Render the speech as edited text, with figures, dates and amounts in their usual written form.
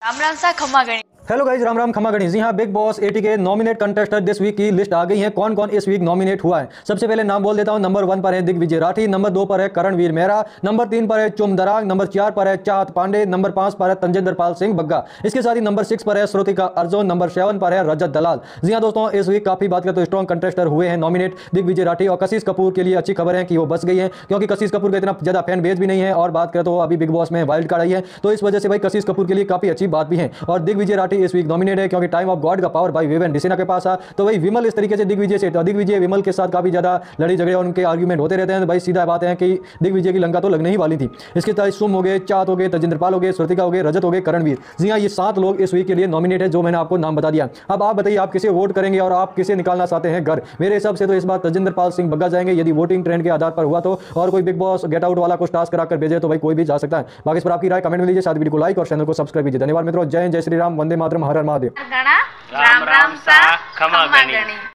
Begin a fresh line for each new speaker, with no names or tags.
राम राम सा खम्मा गणी।
हेलो गाइस, राम राम खमा गणेश जी। हाँ, बिग बॉस 80 के नॉमिनेट कंटेस्टर दिस वीक की लिस्ट आ गई है। कौन कौन इस वीक नॉमिनेट हुआ है, सबसे पहले नाम बोल देता हूं। नंबर 1 पर है दिग्विजय राठी, नंबर 2 पर है करणवीर मेहरा, नंबर 3 पर है चुम दराग, नंबर 4 पर है चाहत पांडे, नंबर 5 पर है तंजेंद्र पाल सिंह बग्गा। इसके साथ ही नंबर 6 पर है श्रुतिका अर्जुन, नंबर 7 पर है रजत दलाल। जी हाँ दोस्तों, इस वीक काफी बात करें तो स्ट्रॉन्ग कंटेस्टर हुए हैं नॉमिनेट दिग्विजय राठी। और कशिश कपूर के लिए अच्छी खबर है कि वो बच गई है, क्योंकि कशिश कपूर का इतना ज्यादा फैन बेस भी नहीं है। और बात करें तो अभी बिग बॉस में वाइल्ड कार्ड आई है, तो इस वजह से भाई कशिश कपूर के लिए काफी अच्छी बात भी है। और दिग्विजय राठी इस वीक नॉमिनेट है, क्योंकि टाइम ऑफ गॉड का पावर भाई विवेन डिसेना के पास था। तो भाई विमल इस तरीके से दिग्विजय से, तो दिग्विजय विमल के साथ काफी ज्यादा लड़ी झगड़े और उनके आर्ग्यूमेंट होते रहते हैं। तो भाई सीधा बात है कि दिग्विजय की लंका तो लगने ही वाली थी। इसके साथ सुम हो गए, चाहत हो गए, तजिंदर पाल हो गए, श्रुतिका हो गए, रजत हो गए, करणवीर। जी हाँ, ये 7 लोग इस वीक के लिए नॉमिनेट है, जो मैंने आपको नाम बता दिया। अब आप बताइए, आप किसे वोट करेंगे और आप किसे निकालना चाहते हैं घर। मेरे हिसाब से तो इस बार तजिंदर पाल सिंह बग्गा जाएंगे, यदि वोटिंग ट्रेंड के आधार पर हुआ तो। और कोई बिग बॉस गेट आउट वाला कुछ टास्क कराकर भेजे तो भाई कोई भी जा सकता है। बाकी इस पर आपकी राय कमेंट में लीजिए, साथ वीडियो को लाइक और चैनल को सब्सक्राइब कीजिए। धन्यवाद मित्रों, जय जय श्री राम, वंदे मातरम, हर हर महादेव।
राम राम सा खमा गणी।